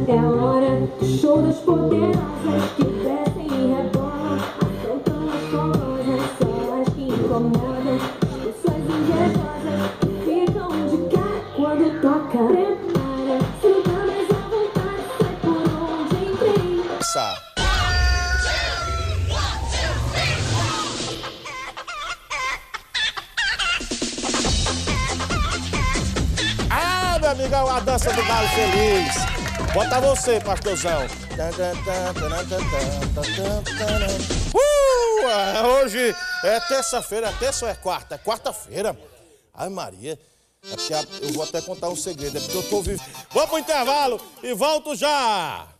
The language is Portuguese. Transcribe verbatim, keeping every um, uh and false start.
É hora do show das poderosas que descem e rebolam, afrontam as famosas, são as que incomodam. As pessoas invejosas ficam de cara quando toca. Prepara, sinta mais à vontade, sai por onde entrei. Ah, meu amigão, a dança do galo feliz. Bota você, pastorzão. Uh, hoje é terça-feira, é terça ou é quarta? É quarta-feira. Ai, Maria. É porque eu vou até contar um segredo, é porque eu tô vivendo. Vou pro intervalo e volto já.